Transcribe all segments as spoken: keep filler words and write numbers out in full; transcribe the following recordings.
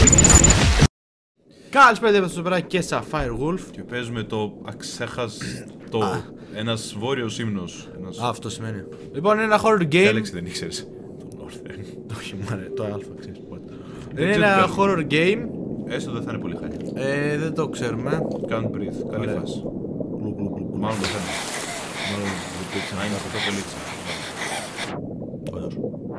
Καλησπέρα παιδιά, στο Περάκι και Sapphire Wolf. Και παίζουμε το αξέχαστο. Ένας βόρειος ύμνος. Ένας... Α, αυτό σημαίνει. Λοιπόν, είναι ένα horror game. Τι λέξη δεν ήξερες? Το Northern. Όχι, μωρέ, το Α ξέρεις πότε. Είναι ένα horror game. Έστω δεν θα είναι πολύ χάρη. Ε, δεν το ξέρουμε. Can't breathe, καλή φάση. Μάλλον δεν θα είναι. Μάλλον Να είναι αυτό το λίξα. Όντως.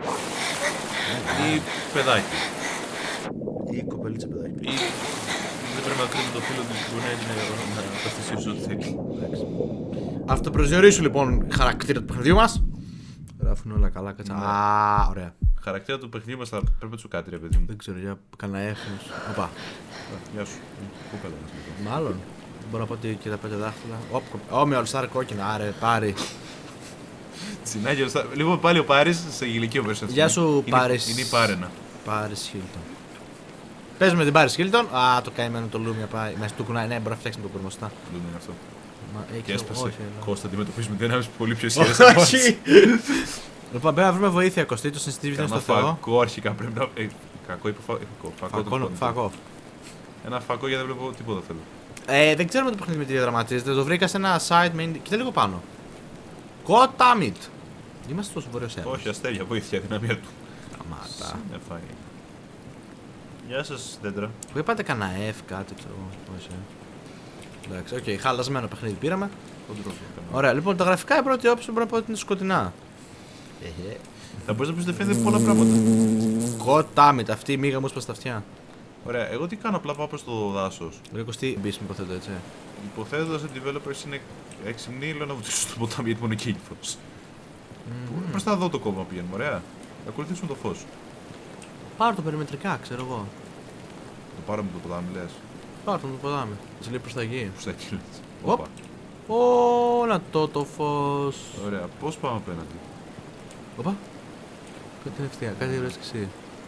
Ή παιδάκι. Ή κοπελίτσα παιδάκι. Ή δεν πρέπει να κρίνει το φίλο του που να είναι να καθυσίσεις ό,τι θέλει. Αυτοπροσδιορίσου λοιπόν χαρακτήρα του παιχνιδιού μας. Γράφουν όλα καλά, κάτσα. Α, ωραία. Χαρακτήρα του παιχνιδιού μας θα πρέπει να τσουκάτι, ρε παιδί μου. Δεν ξέρω, για κανένα έφνος. Οπα. Γεια σου. Πού πέρα μας λοιπόν. Μάλλον. Μπορώ να πω ότι και τα πέντε δάχτυλα. Ω, με All Star κόκκινα, άρε, πάρει. Τσινάκια, λοιπόν πάλι ο Πάρης σε ηλικίο version. Γεια σου, Πάρης. Είναι η Πάρενα. Πάρης Χίλτον. Παίζουμε την Πάρης Χίλτον. Α, το καημένο το Λούμια πάει. Μέσα του κουνάει. Ναι, μπορεί να φτιάξουμε το κορμοστά. Λούμια είναι αυτό. Μα, Και έσπασε. όχι, Κώστα, αντιμετωπίζουμε δυνάμεις πολύ πιο ισχυρές από εμάς. Λοιπόν, πρέπει να βρούμε βοήθεια, Κωστή. Το sensitivity είναι στο Θεό. Φακό αρχικά πρέπει να. Ε, κακό ή φακό. Φακό. Ένα φακό γιατί δεν βλέπω τίποτα θέλω. Ε, δεν ξέρουμε το παιχνίδι με τι διαδραματίζεται. Το βρήκα σε ένα site με. Κοίτα λίγο πάνω. Κοτάμιτ. Είμαστε τόσο βορειός έδαφος. Όχι, αστέρια, βοήθεια, δυναμία του. Σταμάτα. Συνεφάει. Γεια σας, δέντρα. Δεν πάτε κανένα F, κάτι ξέρω εγώ. Όχι. Εντάξει, οκ, χαλασμένο παιχνίδι πήραμε. Ωραία, λοιπόν τα γραφικά η πρώτη όψη μπορεί να πω ότι είναι σκοτεινά. Θα μπορείς να πεις ότι φαίνεται πολλά πράγματα. Κοτάμιτ, αυτή η μίγα μου έσπασε τα αυτιά. Ωραία, εγώ τι κάνω, απλά πάω προς το δάσος. Ρε Κωστή, μπεις με υποθέτω έτσι. Υποθέτοντας ότι οι developers είναι έξυπνοι, λέω να βουτήσουν στο ποτάμι γιατί μόνο εκεί είναι φως. Προς τα δω το κόμμα πηγαίνουμε, ωραία. Να ακολουθήσουμε το φως. Πάρ' το περιμετρικά, ξέρω εγώ. Το πάρω με το ποτάμι, λες. Πάρ' το με το ποτάμι. Έτσι λέει προς τα γη. Προς τα εκεί λες. Οπ. Ω, να το το φως. Ωραία, πώς πάμε απέναντι. Οπα. Κάτι είναι ευθεία, κάτι βρες εσύ.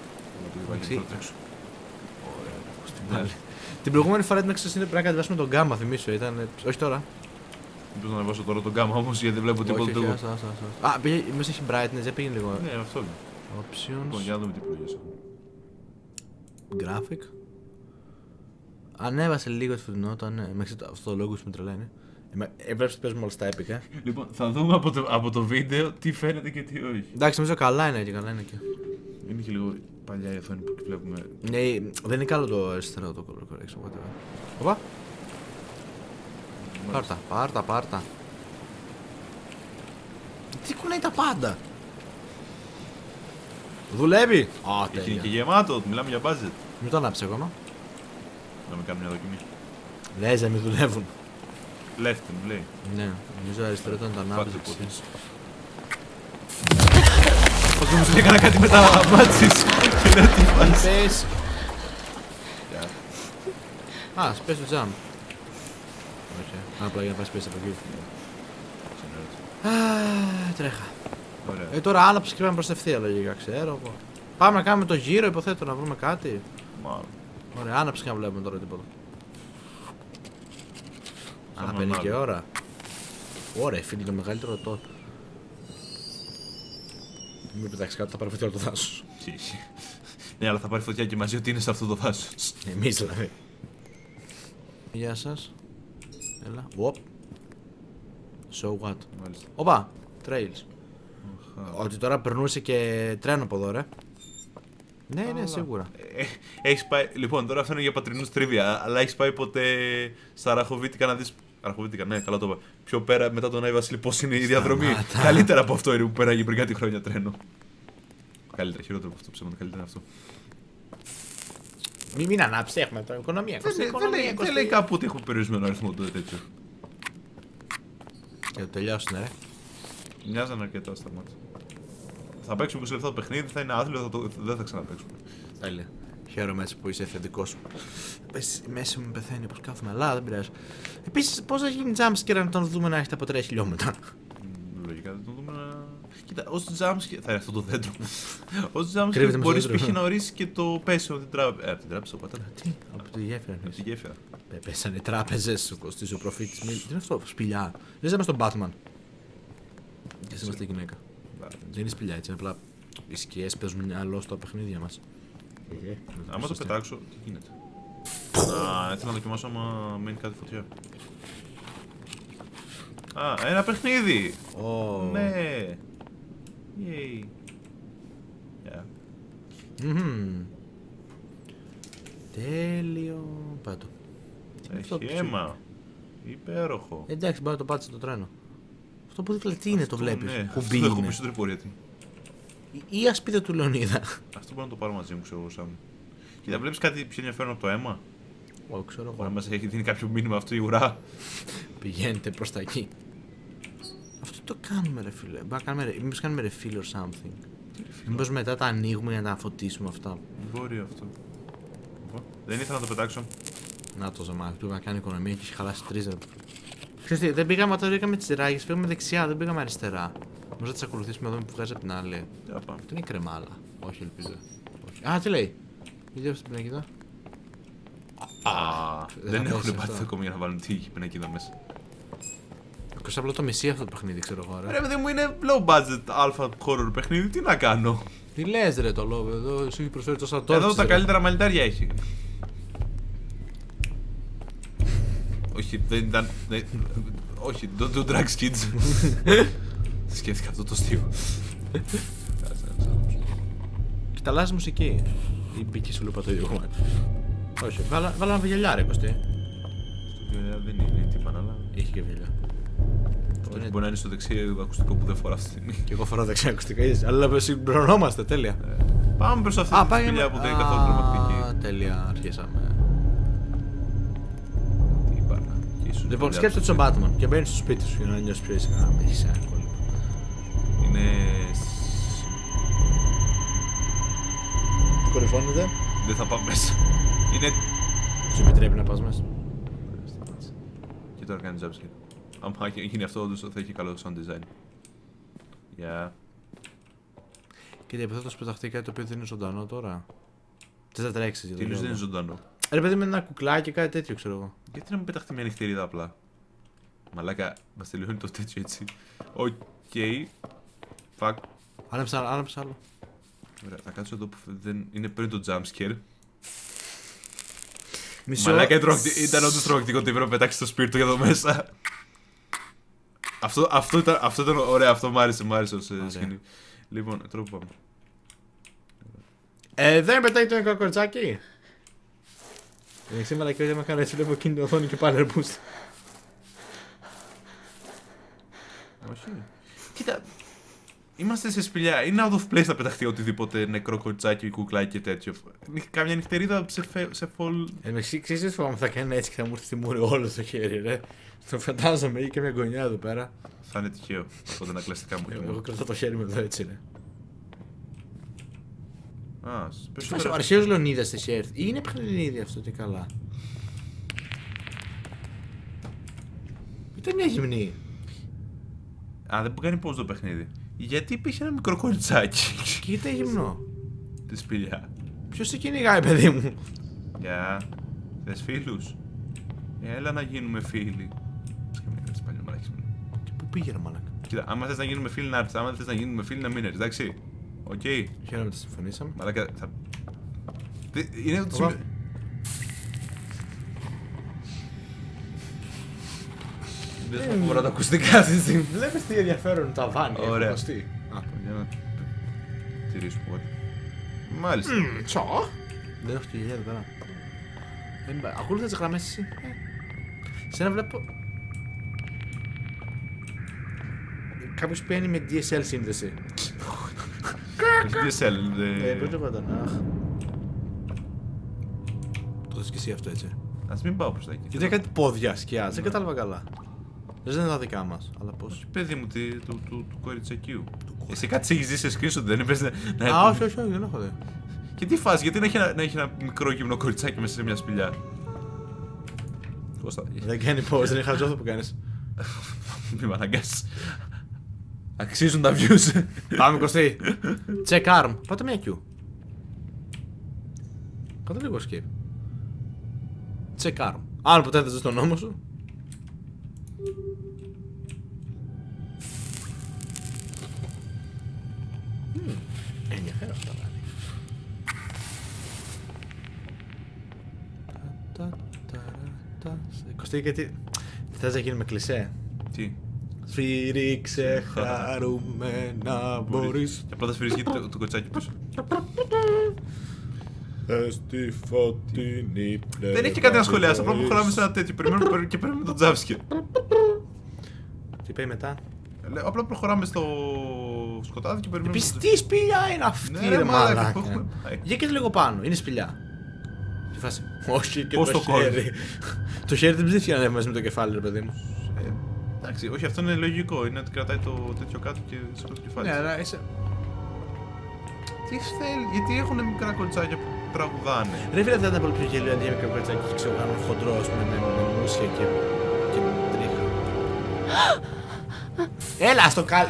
Ωραία. Την προηγούμενη φορά την αξιοσύνη πρέπει να κατεβάσουμε τον γκάμα, θυμίσου, ήταν. Όχι τώρα. Μήπως να ανεβάσω τώρα τον γκάμα όμως γιατί δεν βλέπω τίποτα του. Α, πήγε, μέσα έχει brightness, δεν πήγαινε λίγο. Ναι, αυτό είναι. Options. Λοιπόν, για να δούμε τι πλογές έχουν. Graphic. Ανέβασε λίγο τη φωτεινότητα, ναι. Μέχρι αυτό το logo σου με τρελαίνει. Έβλεπες ότι παίζουμε όλα στα έπικα. Λοιπόν, θα δούμε από το, από το βίντεο τι φαίνεται και τι όχι. Εντάξει, νομίζω καλά είναι και καλά είναι και. Είναι και λίγο παλιά η οθόνη που βλέπουμε. Ναι, δεν είναι καλό το αριστερό το color correction. Οπότε. Οπα. Πάρτα, πάρτα, πάρτα. Τι κουνάει τα πάντα. Δουλεύει. Α, Έχει τέλεια. και γεμάτο, μιλάμε για budget. Μην το ανάψει ακόμα. Να μην κάνουμε μια δοκιμή. Λες να μην δουλεύουν. Left μου λέει. Ναι, νομίζω αριστερό ήταν το ανάπτυξη. Πώς όμως ότι έκανα κάτι με τα μπάτσεις. Και λέω τι φάση. Πες. Α, σπες το jump. Όχι, απλά για να πας πέσει από εκεί. Α, τρέχα. Ωραία. Ε, τώρα άναψε και πάμε προς ευθεία λογικά, ξέρω εγώ. Πάμε να κάνουμε το γύρο, υποθέτω να βρούμε κάτι. Μάλλον. Ωραία, άναψε και να βλέπουμε τώρα τίποτα. Α, παίρνει και ώρα. Ωραία, φίλοι, το μεγαλύτερο το. Μην πετάξει κάτω, θα πάρει φωτιά από το δάσος. Ναι, αλλά θα πάρει φωτιά και μαζί ότι είναι σε αυτό το δάσος. Εμείς δηλαδή. Γεια σας. Έλα. Οπ. So what. Μάλιστα. Οπα. Trails. Ότι τώρα περνούσε και τρένο από εδώ, ρε. Ναι, ναι, σίγουρα. Ε, έχεις πάει. Λοιπόν, τώρα αυτό είναι για πατρινούς τρίβια. Αλλά έχεις πάει ποτέ στα Ραχοβίτικα να δεις. Ραχοβίτικα, ναι, καλά το είπα. Πιο πέρα μετά τον Άι Βασίλη, πώς είναι η διαδρομή. Καλύτερα από αυτό είναι που πέραγε πριν κάτι χρόνια τρένο. Καλύτερα, χειρότερο από αυτό ψέματα, καλύτερα αυτό. Μην, μην ανάψει, έχουμε τώρα οικονομία. Δεν λέει κάπου ότι έχουμε περιορισμένο αριθμό τότε τέτοιο. Για το τελειώσουν, ρε. Μοιάζαν αρκετά στα μάτια. Θα παίξουμε είκοσι λεπτά το παιχνίδι, θα είναι άθλιο, θα το... δεν θα ξαναπαίξουμε. Τέλεια. Χαίρομαι έτσι που είσαι ευθεντικός. Πες, μέσα μου πεθαίνει όπως κάθομαι, αλλά δεν πειράζει. Επίσης, πώς θα γίνει jumpscare να τον δούμε να έχετε από τρία χιλιόμετρα. Λογικά δεν τον δούμε να. Κοίτα, ως jumpscare. Θα είναι αυτό το δέντρο. Ως jumpscare μπορείς π.χ. να ορίσεις και το πέσιο την τράπεζα. Ε, από την τράπεζα, πατέρα. Τι, από τη γέφυρα. Από τη γέφυρα. Πέσανε τράπεζες σου, Κωστής, ο προφήτης. Τι είναι αυτό, σπηλιά. Δεν είσαι στον Batman. Και είμαστε γυναίκα. Δεν είναι σπηλιά έτσι, απλά οι σκιές παίζουν μυαλό στα παιχνίδια μας. Άμα το πετάξω, τι γίνεται. Α, ήθελα να δοκιμάσω άμα μένει κάτι φωτιά. Α, ένα παιχνίδι! Oh. Ναι! Yay! Yeah. Mm-hmm. Τέλειο. Πάτω. Έχει αίμα. Υπέροχο. Εντάξει, μπορεί να το πάτησε το τρένο. Αυτό που δίπλα τι είναι, αυτό, το βλέπεις. Ναι, Κουμπί αυτό είναι. έχω περισσότερη πορεία. Ή η ασπίδα του Λεωνίδα. Αυτό μπορώ να το πάρω μαζί μου, ξέρω εγώ σαν. Κοίτα, βλέπεις κάτι πιο ενδιαφέρον από το αίμα. Ω, ξέρω Μπορεί εγώ. να μας έχει δίνει κάποιο μήνυμα αυτό η ουρά. Πηγαίνετε προς τα εκεί. Αυτό το κάνουμε ρε φίλε. Μπα, κάνουμε, μήπως κάνουμε refill or something. Μήπως μετά τα ανοίγουμε για να τα φωτίσουμε αυτά. Μπορεί αυτό. Δεν ήθελα να το πετάξω. Να το ζαμάκι του να κάνει οικονομία και έχει χαλάσει τρεις ρε. Ξέρετε, δεν πήγαμε όταν πήγαμε τις ράγες, πήγαμε δεξιά, δεν πήγαμε αριστερά. Νομίζω να τις ακολουθήσουμε εδώ που βγάζει από την άλλη. Για πάμε. Αυτό είναι κρεμάλα. Όχι, ελπίζω. Όχι. Α, τι λέει. Видео στην πινακίδα. Α, δεν θα έχουν πέσει πάθει αυτό. ακόμη για να βάλουν τι πινακίδα μέσα. Κοστά απλά το μισή αυτό το παιχνίδι, ξέρω εγώ. Ρε παιδί μου, είναι low budget alpha horror παιχνίδι, τι να κάνω. Τι λες ρε το λόγο, εδώ σου έχει προσφέρει τόσα τόρτς. Εδώ τα καλύτερα μαλλιτάρια έχει. Όχι, δεν ήταν. δεν- Όχι, don't do drugs kids. Σκέφτηκα αυτό το αστείο. Και αλλάζει μουσική. Ή μπήκε σου λούπα το ίδιο κομμάτι. Όχι, βάλα- βάλαμε γυαλιά ρε Κωστή. Στο δεν είναι τίποτα, αλλά. Είχε και γυαλιά. Όχι, είναι- μπορεί να είναι στο δεξί ακουστικό που δεν φορά αυτή τη στιγμή. Και εγώ φοράω δεξιά ακουστικά, είδες. Αλλά συμπληρωνόμαστε, τέλεια. Πάμε προς αυτή τη σπηλιά που δεν είναι καθόλου τρομακτική. Τέλεια, αρχίσαμε. Τι είπα, και ίσως Λοιπόν, δουλειά σκέφτεται του. τον Batman και μπαίνει στο σπίτι σου για να νιώσει πιο ήσυχα. Έχει ένα κόλλημα. Είναι. Κορυφώνεται. Δεν θα πάω μέσα. Είναι. Σου επιτρέπει να πα μέσα. Και τώρα κάνει jumpscare. Αν γίνει αυτό, όντως θα έχει καλό sound design. Γεια. Και υποθέτω πω πεταχτεί κάτι το οποίο δεν είναι ζωντανό τώρα. Τι θα τρέξει, Τι είναι, δεν είναι ζωντανό. Ρε παιδί με ένα κουκλάκι και κάτι τέτοιο, ξέρω εγώ. Γιατί να μην πεταχτεί μια νυχτερίδα απλά. Μαλάκα, μας τελειώνει το τέτοιο έτσι. Οκ. Fuck. Άναψε άλλο, άναψε άλλο. Ωραία, θα κάτσω εδώ που δεν είναι πριν το jumpscare. Μισό. Μαλάκα τρομακτι- ήταν όντως τρομακτικό ότι έπρεπε να πετάξει το σπίρτο για εδώ μέσα. Αυτό, αυτό, ήταν, αυτό ήταν ωραία, αυτό μου άρεσε, μου άρεσε ως ε, Ωραία. σκηνή. Λοιπόν, τώρα που πάμε. Ε, δεν πετάει το μικρό κορτσάκι. Ε, σήμερα και όταν με έκανε έτσι, βλέπω εκείνη την οθόνη και πάλι ρεπούστη. Όχι. Κοίτα, είμαστε σε σπηλιά. Είναι out of place να πεταχτεί οτιδήποτε νεκρό κορτσάκι, κουκλάκι και τέτοιο. Κάμια νυχτερίδα σε, φε, σε fall. Ε, με ξέρεις τι φοβάμαι θα κάνει έτσι και θα μου έρθει στη μούρη όλο το χέρι, ρε. Το φαντάζομαι, ή και μια γωνιά εδώ πέρα. Θα είναι τυχαίο. Αυτό δεν κλαστικά μου. Ε, Εγώ κρατάω το χέρι μου εδώ έτσι, ρε. Α, Τι φάση, ο αρχαίος Λεωνίδας έχει έρθει. Ή είναι παιχνίδι αυτό, τι καλά. Ήταν μια γυμνή. Α, δεν μπορεί να κάνει πώ το παιχνίδι. Γιατί υπήρχε ένα μικρό κοριτσάκι Και ήταν γυμνό. στη σπηλιά. Ποιος σε κυνηγάει, παιδί μου. Γεια. Θες φίλους. Έλα να γίνουμε φίλοι. Και πού πήγε, ρε μαλάκα. Κοίτα, άμα θες να γίνουμε φίλοι να έρθεις, άμα δεν θες να γίνουμε φίλοι να μην έρθεις, εντάξει. Οκ. Χαίρομαι που συμφωνήσαμε. Μαλάκα, θα... Τι- Είναι το Εγώ. σημείο... Δεν θα μπορώ να τα ακουστικά αυτή τη στιγμή. Βλέπεις τι ενδιαφέρον τα βάνη. Ωραία. Α, Για να τηρήσουμε εγώ. Μάλιστα. τσο. Δεν έχω τη γελιά εδώ πέρα. Ακολούθα τις γραμμές εσύ. Ε. Σε ένα βλέπω... Κάποιος παίρνει με ντι ες ελ σύνδεση. Όχι ντι ες ελ. Ε, πρώτα πάντα να... Το θες και εσύ αυτό έτσι. Ας μην πάω προς τα εκεί. Γιατί κάτι πόδια σκιά, δεν κατάλαβα καλά. Δεν είναι τα δικά μας, αλλά πώς. Παιδί μου, τι- του, του, του κοριτσακίου. Εσύ κάτι έχεις δει σε screenshot, δεν είπες να... να- Α, όχι, όχι, όχι, δεν έχω δει. Και τι φας, γιατί να έχει, ένα, να έχει ένα μικρό γυμνό κοριτσάκι μέσα σε μια σπηλιά. Πώς θα... Δεν κάνει πώς, δεν είναι χαζό αυτό που κάνεις. Μη με αναγκάσεις. Αξίζουν τα views. Πάμε Κωστή. Check arm. Πάτε μια Q. Κάτε λίγο escape. Check arm. Αν ποτέ δεν ζεις τον νόμο σου. Μμμ, ενδιαφέρον αυτά δηλαδή. Κωστή, γιατί θες να γίνουμε κλισέ. Τι. Σφυρίξε χαρούμενα μπορείς. Και απλά θα σφυρίξει το, το κοτσάκι πίσω. Στη φωτεινή πλευρά. Δεν έχει κάτι να σχολιάσει, απλά προχωράμε σε ένα τέτοιο. Περιμένουμε και παίρνουμε τον τζάμπσκερ. Τι πάει μετά. Απλά προχωράμε στο σκοτάδι και περιμένουμε. Επίσης τι σπηλιά είναι αυτή, Ναι, ρε ρε μαλάκα, μαλάκα. πού έχουμε πάει. Για και λίγο πάνω, είναι σπηλιά. Τι φάση. Όχι και Πώς το το κόλλεις? χέρι. Το χέρι δεν ψήφιε να ανέβει μαζί με το κεφάλι, ρε παιδί μου. Ε, εντάξει, όχι, αυτό είναι λογικό. Είναι ότι κρατάει το τέτοιο κάτω και σηκώνει το κεφάλι. Ναι, αλλά είσαι. Τι θέλει, γιατί έχουν μικρά κοριτσάκια που τραγουδάνε. Ρε φίλε, θα ήταν πολύ πιο γελίο αντί για μικρό κοριτσάκι και ξέρω κάνω χοντρό με, με, με μουσια και, και τρίχα. Έλα στο καλ...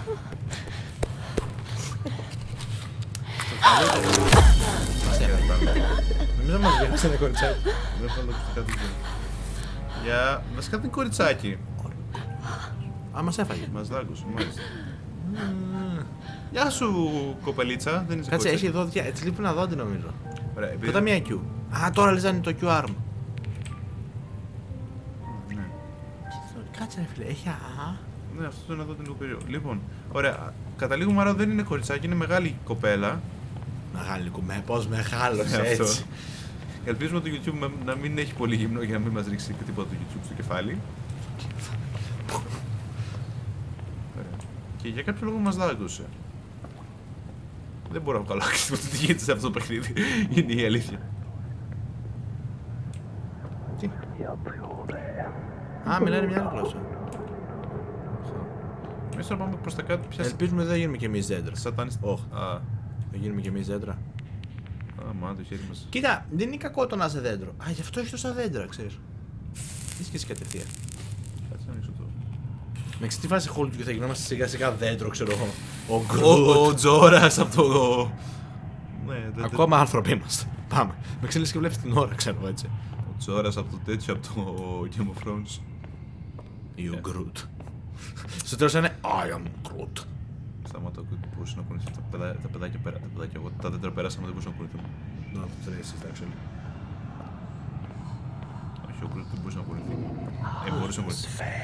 Στο καλύτερο. Μας έφαγε. Νομίζω μας βγαίνεις ένα κοριτσάκι. Δεν θα το πει κάτι. Για. Βασικά δεν είναι κοριτσάκι. Α, μας έφαγε. Μας δάγκωσε, μάλιστα. Γεια σου, κοπελίτσα. Δεν είσαι Κάτσε, κοριτσάκι. έχει δόντια. Έτσι λείπει ένα δόντι νομίζω. Ωραία, επειδή- Πρώτα μία Q. Α, τώρα λες το Q arm. Ναι. Κάτσε ρε φίλε, έχει α. Ναι, αυτό είναι εδώ την λίγο περίεργο. Λοιπόν, ωραία. Καταλήγουμε άρα δεν είναι κοριτσάκι, είναι μεγάλη κοπέλα. Μεγάλη κουμέ, πώς μεγάλωσε Ναι, αυτό. έτσι. Ελπίζουμε το YouTube να μην έχει πολύ γυμνό για να μην μας ρίξει και τίποτα το YouTube στο κεφάλι. Ωραία. Και για κάποιο λόγο μας δάγκωσε. Δεν μπορώ να βγάλω άκρη τι γίνεται σε αυτό το παιχνίδι. Είναι η αλήθεια. Τι. Α, μιλάνε μια άλλη γλώσσα. Μέσα να πάμε προς τα κάτω πια. Ελπίζουμε δεν γίνουμε κι εμείς δέντρα. Σατανίστα. Όχι. Α, Δεν γίνουμε κι εμείς δέντρα. α, μα το χέρι μας. Κοίτα, δεν είναι κακό το να είσαι δέντρο. Α, γι' αυτό έχει τόσα δέντρα, ξέρεις. Είσαι και εσύ κατευθείαν. Κάτσε να ανοίξω το. Με ξέρεις τι φάση χόλου και θα γινόμαστε σιγά σιγά δέντρο, ξέρω εγώ. Ο Ο, Γκρούτ. ο Τζόρας από το. Ναι, δεν- δεν- Ακόμα άνθρωποι είμαστε. Πάμε. Με ξέρεις και βλέπεις την ώρα, ξέρω εγώ έτσι. Ο Τζόρας από το τέτοιο, από το Game of Thrones. Ή ο Γκρούτ. Στο τέλος είναι I am Groot. Σταμάτα που μπορούσε να κουνηθεί. Τα, παιδά, τα παιδάκια πέρα. Τα παιδάκια, εγώ τα δέντρα πέρασαμε, δεν μπορούσαν να κουνηθούν. Να το τρέσεις, εντάξει. Όχι, ο Groot δεν μπορούσε να κουνηθεί. Ε, μπορούσε να κουνηθεί.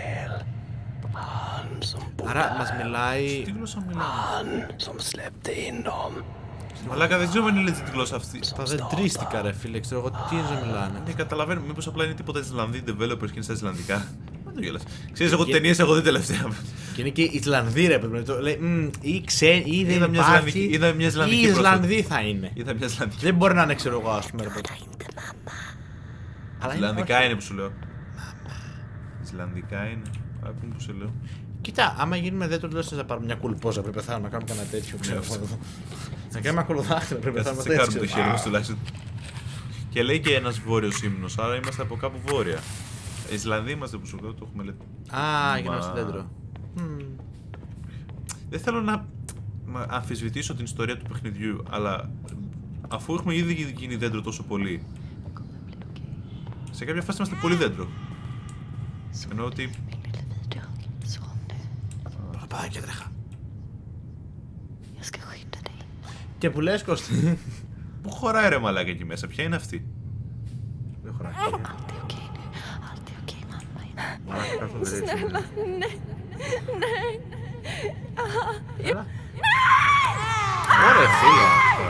Άρα μας μιλάει. Τι γλώσσα μιλάμε. Han som släppte in dem. Μαλάκα, δεν ξέρω αν είναι legit γλώσσα αυτή. Τα δεντρίστηκα ρε φίλε, ξέρω εγώ τι είναι μιλάνε. Ναι, καταλαβαίνω. Μήπως απλά είναι τίποτα Ισλανδοί developers και είναι στα Ισλανδικά. Δεν το γέλας. Ξέρεις, εγώ ταινίες έχω δει τελευταία. Και είναι και Ισλανδοί ρε παιδί μου. Λέει «Μμ, ή ξένοι ή δεν Είδα μια υπάρχει. Ισλανδική- είδα μια Ισλανδική Ή Ισλανδοί θα είναι. Είδα μια Ισλανδική. Δεν μπορεί να είναι ξέρω εγώ ας πούμε ρε παιδί. Αλλά είναι Ισλανδικά όχι. είναι που σου λέω. Ισλανδικά είναι. Άκου που σου λέω. Κοίτα, άμα γίνουμε δέντρο, δεν θα πάρουμε μια κουλπόζα. Πρέπει να πεθάνουμε να κάνουμε κανένα τέτοιο. Ξέρω αυτό. εγώ. Να κάνουμε ακολουδάχτρα. Πρέπει να Θα πεθάνουμε τσεκάρουμε το τέτοιο. χέρι μας τουλάχιστον. Και λέει και ένας βόρειος ύμνος, άρα είμαστε από κάπου βόρεια. Ισλανδοί είμαστε που σου λέω, το έχουμε λέει. Α, γινόμαστε Μα- δέντρο. Μμμ. Δεν θέλω να να αμφισβητήσω την ιστορία του παιχνιδιού, αλλά αφού έχουμε ήδη γίνει δέντρο τόσο πολύ, σε κάποια φάση είμαστε πολύ δέντρο. Εννοώ ότι Så nu. Παπά και τρέχα. Jag ska skydda dig. Και που λες Κώστη. πού χωράει ρε μαλάκα εκεί μέσα, ποια είναι αυτή. Δεν χωράει. Allt är okej nu. Allt är okej, mamma. Μαλάκα, κάτω δεν έτσι. Snälla, nej. Nej. Έλα. Ωραία φίλε.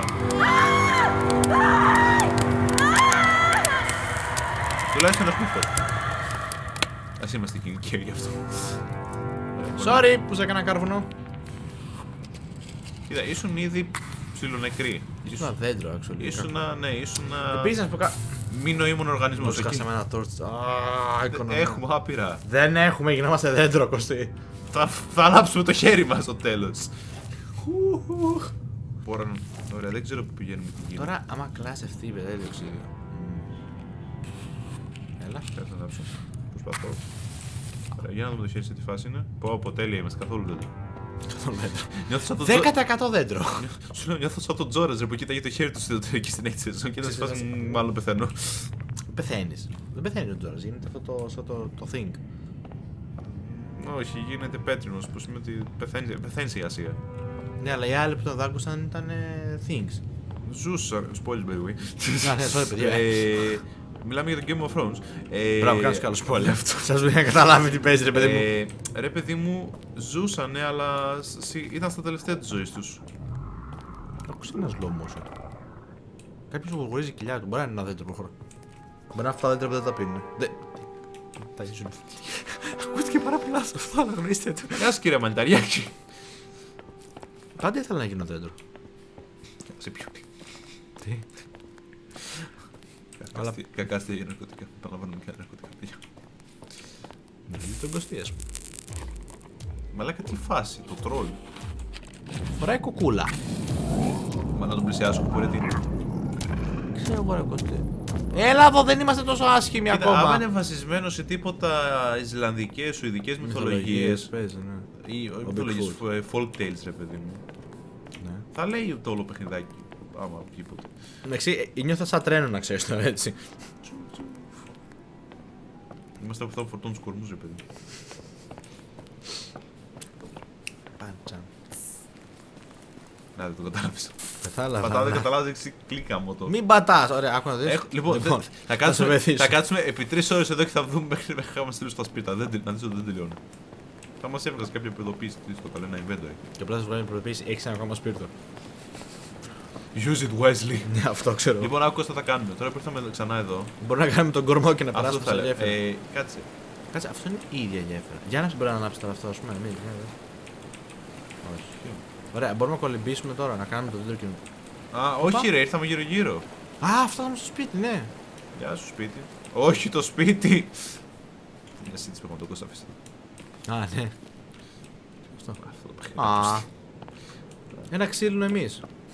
Τουλάχιστον έχουμε φω. Ας είμαστε κοινικοί γι' αυτό. Sorry που σε έκανα κάρβουνο. Κοίτα, ήσουν ήδη ψιλονεκροί. Ήσουν ένα δέντρο, actually. Ήσουν, ναι, ήσουν Επίσης να σου πω κάτι. μη νοήμων οργανισμός. Μου σκάσαμε ένα τόρτς. Α, οικονομία. Έχουμε άπειρα. Δεν έχουμε, γινόμαστε δέντρο, Κωστή. Θα, θα ανάψουμε το χέρι μας στο τέλος. Μπορώ να... Ωραία, δεν ξέρω που πηγαίνουμε τι γίνεται. Τώρα, άμα κλάσει αυτή η πετάει διοξίδιο. Έλα. Κάτσε να ανάψω. Προσπαθώ. Ωραία, για να δούμε το χέρι σε τι φάση είναι. Πω, πω, τέλεια είμαστε, καθόλου δέντρο. Καθόλου δέντρο. Νιώθω σαν το δέκα τοις εκατό δέντρο. Σου λέω, νιώθω σαν τον Τζόρας ρε που κοίταγε το χέρι του στην εκεί στην έκτη σεζόν και ήταν σε φάση «Μ, μάλλον πεθαίνω. Πεθαίνεις. Δεν πεθαίνει ο Τζόρας, γίνεται αυτό το, αυτό το, το thing. Όχι, γίνεται πέτρινος που σημαίνει ότι πεθαίνει, πεθαίνει η Ασία. Ναι, αλλά οι άλλοι που τον δάγκωσαν ήταν ε, things. Ζούσα, spoilers by the way. Α, ναι, sorry, παιδιά. Ε, μιλάμε για το Game of Thrones. Ε, Μπράβο, κάνεις καλό spoiler αυτό. Σας βγει να καταλάβει τι παίζει, ρε παιδί μου. Ε, ρε παιδί μου, ζούσανε, αλλά ήταν στα τελευταία της ζωής τους. Άκουσε ένας λόμος. Κάποιος που γουρίζει κοιλιά του, μπορεί να είναι ένα δέντρο προχωρά. Μπορεί να αυτά δέντρα που δεν τα πίνουν. Δεν... Τα ζουν. Ακούστηκε πάρα πολλά σε αυτό, αλλά γνωρίστε του. Γεια σας κύριε Μανιταριάκη. Πάντα ήθελα να γίνω δέντρο. Σε ποιον. Τι. Κακάστε για ναρκωτικά. Παραλαμβάνω πια ναρκωτικά. Δηλαδή τον Κωστή, ας πούμε. Μαλάκα τι φάση, το τρόλ. Φοράει κουκούλα. Μα να τον πλησιάσω που μπορεί τι είναι. Ξέρω εγώ ρε Κωστή. Έλα εδώ, δεν είμαστε τόσο άσχημοι Κοίτα, ακόμα. άμα είναι βασισμένο σε τίποτα Ισλανδικές, Σουηδικές μυθολογίες Παίζει, ναι. ή όχι μυθολογίες, folk tales ρε παιδί μου, Ναι. θα λέει το όλο παιχνιδάκι. Άμα βγει ποτέ. Εντάξει, νιώθω σαν τρένο να ξέρεις τώρα έτσι. Είμαστε από αυτά που φορτώνουν τους κορμούς ρε παιδί. Πάντσα. Να δεν το κατάλαβες. Κατάλαβα. Πατάω δεν καταλάβεις κλίκα μου το. Μην πατάς, ωραία, άκου να δεις. Έχω- Λοιπόν, Λοιπόν, δεν- θα, κάτσουμε, βοηθήσω. θα κάτσουμε επί τρεις ώρες εδώ και θα δούμε μέχρι μέχρι να μας στείλουν στα σπίτι. Δεν, τελ- να δεις ότι δεν τελειώνει. Θα μας έβγαζε κάποια προειδοποίηση τι στο καλό, ένα inventory. Και απλά σας βγάλει προειδοποίηση, έχεις ένα ακόμα σπίρτο. Use it wisely. Ναι, αυτό ξέρω. Λοιπόν, άκου τι θα κάνουμε. Τώρα που ήρθαμε ξανά εδώ. Μπορεί να κάνουμε τον κορμό και να Αυτό περάσουμε θα σε λέω. γέφυρα. Ε, κάτσε. Κάτσε, αυτό είναι η ίδια γέφυρα. Για να μπορεί να ανάψει τώρα αυτό, α πούμε. Μην, για να δεις. Όχι. Ωραία, μπορούμε να κολυμπήσουμε τώρα, να κάνουμε το δέντρο και. Α, όχι ρε, ήρθαμε γύρω-γύρω. Α, φτάσαμε στο σπίτι, ναι. Γεια σου σπίτι. Όχι το σπίτι. Μια σύντηση που έχουμε το Κώστα αφήσει. Α, ναι. Αυτό. Αυτό το παιχνίδι. Α. Ένα ξύλινο εμεί.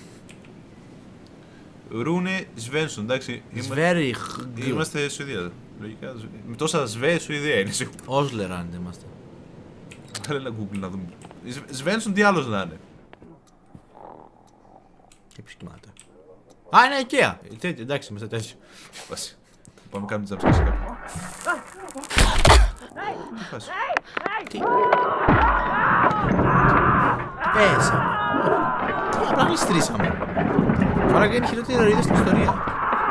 Ρούνε Σβένσον, εντάξει. είμα- Σβέρι. Είμαστε Σουηδία. Λογικά. Με τόσα Σβέ, Σουηδία είναι σίγουρα. Όσλεραντ είμαστε. Θέλει ένα Google να δούμε. Σβ- Σβένσον τι άλλος να είναι. Και ποιος κοιμάται. Α, είναι IKEA. Ε, τέτοιο, εντάξει, είμαστε τέτοιο. Βάση. Πάμε να κάνουμε τζαμπσκά σε κάποιον. Τι φάση. Πέσαμε. Τι απλά γλιστρήσαμε. Τώρα είναι η χειρότερη ορίδα στην ιστορία.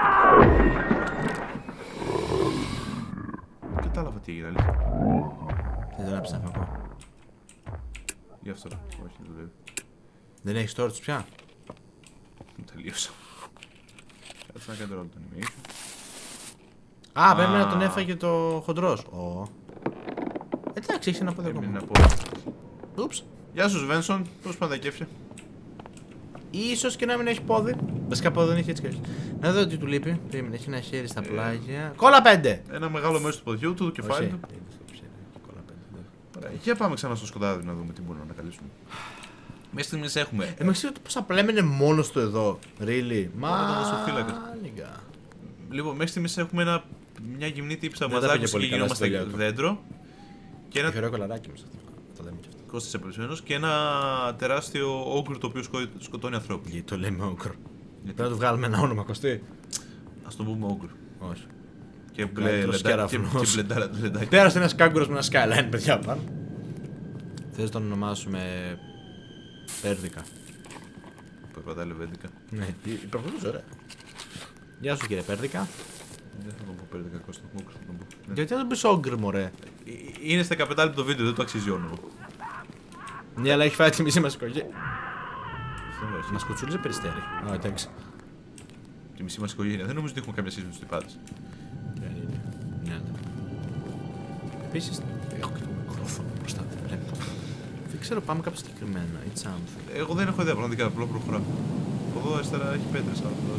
Δεν κατάλαβα τι έγινε, αλήθεια. Δεν τον άψα να φαγώ. Γι' αυτό. Όχι, δεν δουλεύει. Δεν έχεις τώρα τους πια. Μου τελείωσα. Κάτσε να κάνω τώρα το animation. Α, πρέπει να τον έφαγε το χοντρός. Ω. Εντάξει, έχεις ένα πόδι Έμεινε ακόμα. να πω. Ούψ. Γεια σου Σβένσον, πώς πάνε τα κέφια. Ίσως και να μην έχει πόδι. Βασικά πόδι δεν έχει έτσι κι αλλιώς. Να δω τι του λείπει. Περίμενε, έχει ένα χέρι στα πλάγια. Κόλλα πέντε! Ένα μεγάλο μέρος του ποδιού του, το κεφάλι Όχι. του. Είναι στο ψήρι, κόλλα πέντε, ναι. Ωραία, για πάμε ξανά στο σκοτάδι να δούμε τι μπορούμε να ανακαλύψουμε. Μέχρι στιγμής έχουμε. Ε, με ξέρετε πώς απλά έμενε μόνος του εδώ. Really. Μα. ήταν δασοφύλακας. Μάλιγκα. Λοιπόν, μέχρι στιγμής έχουμε ένα, μια γυμνή τύψα Δεν τα πήγε μαζάκι πολύ και καλά στη γινόμαστε δουλειά του. δέντρο. Και ένα Έχει ωραίο κολαράκι μέσα αυτό. Το λέμε κι αυτό. Κώστας Επελσμένος και ένα τεράστιο όγκρο το οποίο σκο- σκοτώνει ανθρώπους. Γιατί το λέμε όγκρο. Γιατί? Πρέπει να του βγάλουμε ένα όνομα, Κωστή. Ας το πούμε όγκρο. Όχι. Και μπλε καλύτερος λεντά- και- κεραυνός. και μπλεντάρα λεντάκι. Πέρασε ένα κάγκουρος με ένα skyline, παιδιά πάνω. Θες να τον ονομάσουμε. Πέρδικα. Που έπατα λεβέντικα. Ναι, προχωρούσε ωραία. Γεια σου κύριε Πέρδικα. Δεν θα τον πω πέρα κακό στον όγκρο. θα τον πω. Ναι. Γιατί δεν τον πεις όγκρ, μωρέ. Ε, Είναι στα δεκαπέντε λεπτά το βίντεο, δεν το αξίζει όνομα. Ναι, αλλά έχει φάει τη μισή μας οικογένεια. Αυτό μου αρέσει. Μας κουτσούλιζε περιστέρι. Α, εντάξει. Τη μισή μας οικογένεια. Δεν νομίζω ότι έχουμε κάποια σχέση με τους τυπάδες. Ναι, ναι. Επίσης, έχω και το μικρόφωνο μπροστά, δεν βλέπω. Δεν ξέρω, πάμε κάπου συγκεκριμένα. It's something. Εγώ δεν έχω ιδέα πραγματικά, απλά προχωράω. Από εδώ αριστερά έχει πέτρες. αλλά εδώ-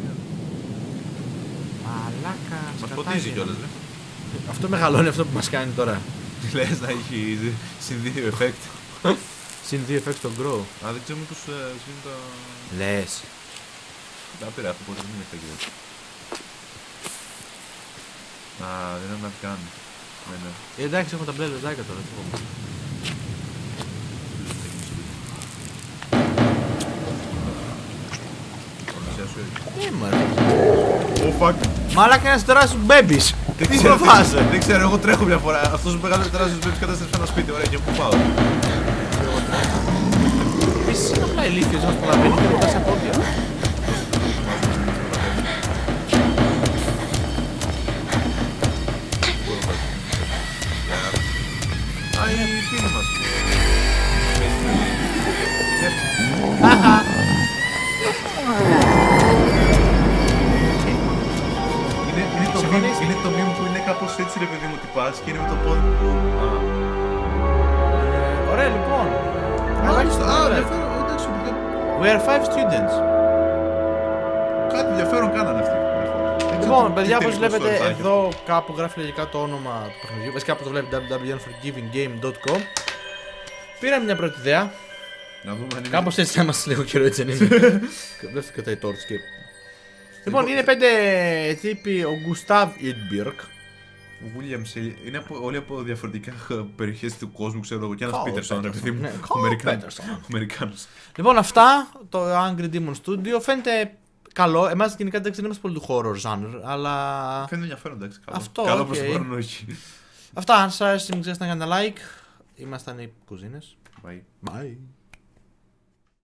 Μαλάκα, Μας σκατάζει ποτίζει ένα. κιόλας, ρε. Αυτό μεγαλώνει αυτό που μας κάνει τώρα. Τι λες να έχει συνδύο effect. Συν δύο effect το grow. Α, δεν ξέρουμε τους ε, σβήνουν τα... Λες. Τα πήρα από πότε δεν έχει τα κύριε. Α, δεν είναι να κάνει. Ναι, ναι. Ε, εντάξει, έχουμε τα μπλε λεδάκια τώρα. τι πω. Ε, μωρέ. Oh fuck. Μαλάκα ένας τεράστιος μπέμπις. Δεν Τι ξέρω, προφάσαι. δεν- Δεν ξέρω, εγώ τρέχω μια φορά. Αυτός ο μεγάλος τεράστιος μπέμπης κατάστρεψε ένα σπίτι. Ωραία, και πού πάω. Επίσης είναι απλά ηλίθιος, μας προλαβαίνει και ρωτάς σε πόδια. εμφανίστηκε. είναι το meme που είναι κάπως έτσι ρε παιδί μου τι πας και είναι με το πόδι που... Ε, Ωραία, λοιπόν. Μάλιστα, α, Ωραία. ενδιαφέρον, εντάξει, παιδιά. We are five students. Κάτι ενδιαφέρον κάνανε αυτοί. Δεν ξέρω Λοιπόν, τι παιδιά, όπως τελικό βλέπετε, story θα έχει. εδώ κάπου γράφει λογικά το όνομα του παιχνιδιού. Βασικά από το βλέπει double-u double-u double-u τελεία unforgiving game dot com. Πήραμε μια πρώτη ιδέα. Να δούμε αν είναι... Κάπως έτσι θα είμαστε λίγο καιρό, έτσι δεν είναι. Βλέπετε και τα torch και. Λοιπόν, είναι πέντε τύποι. Ο Γκουστάβ Ιντμπιρκ. Ο William Shelley είναι από, όλοι από διαφορετικά περιοχές του κόσμου, ξέρω εγώ. Και ένας Carl Πίτερσον, ρε Peterson, παιδί μου. ναι, Ο Carl Αμερικάνος. Peterson. Ο Αμερικάνος. Λοιπόν, αυτά το Angry Demon Studio φαίνεται καλό. Εμάς γενικά εντάξει δεν είμαστε πολύ του horror genre, αλλά. Φαίνεται ενδιαφέρον, εντάξει. Καλό, Αυτό, καλό οκ. προς το παρόν, όχι. Αυτά, αν σας άρεσε, μην ξεχάσετε να κάνετε like. Ήμασταν οι κουζίνες. Bye. Bye.